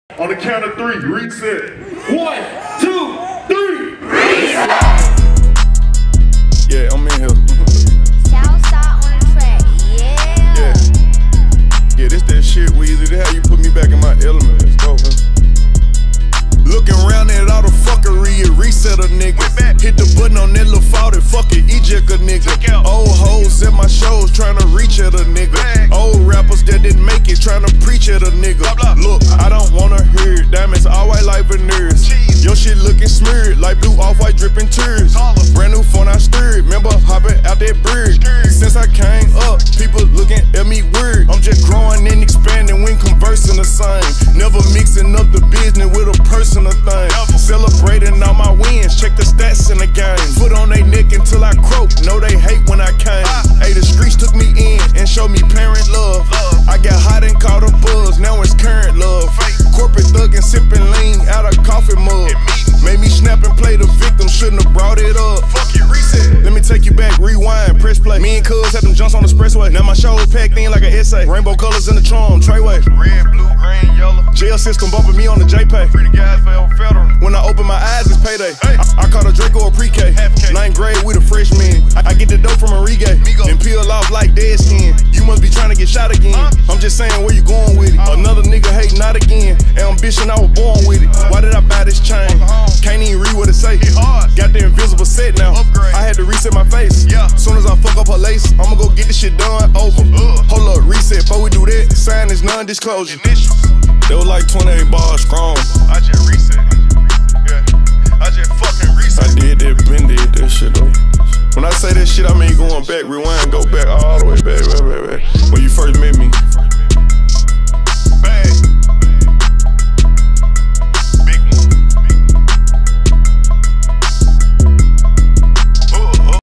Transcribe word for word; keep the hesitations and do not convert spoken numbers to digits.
On the count of three, reset. One, two, three. Reset. Yeah, I'm in here. Southside on the track, yeah. Yeah. Yeah, this that shit, Weezy. This how you put me back in my element. Let's go, man. Looking around at all the fuckery, it reset a nigga. Hit the button on that little forty, fuck it, eject a nigga. Old hoes at my shows trying to reach at a nigga. Old rappers that didn't make it trying to preach at a nigga. Look, I don't wanna hear it, diamonds all white like veneers. Your shit looking smeared like blue off-white dripping tears. Brand new phone I stirred, remember hopping out that bird. Since I came up, people looking at me weird. I'm just growing and expanding when conversing the same. Never mixing up the business with a personal thing. Celebrating all my wins, check the stats in the game. Foot on they neck until I croak, know they hate when I came. Hey, the streets took me in and showed me parent love. I got hot and caught a buzz, now it's current love. Corporate thuggin' sipping lean out of coffee mug. Made me snap and play the victim, shouldn't have brought it up. Fuck it, reset. Let me take you back, rewind, press play. Me and Cuz had them jumps on the expressway. Now my shows packed in like an essay. Rainbow colors in the charm, Treyway. Red, blue, green, yellow. Jail system bumping me on the J-Pay. Pretty guys for federal. When I open my eyes, it's payday. Hey. I, I caught a Draco or pre-K. Ninth grade with a freshman. I, I get the dope from Enrique. And peel off like dead skin. You must be trying to get shot again. Huh? I'm just saying where you going with it. Uh. Another nigga hate not again. Ambition, I was born with it. Why did I buy this chain? Can't even read what it say. Got the invisible set now. Upgrade. I had to reset my face. Yeah. Soon as I fuck up her lace, I'ma go get this shit done over. Uh. Hold up, reset. Before we do that, sign this non-disclosure. They was like twenty-eight bars strong. I just reset. Yeah. I just fucking reset. I did that, been did that shit though. When I say that shit, I mean going back, rewind, go back all the way back, back, back, back. When you first met me.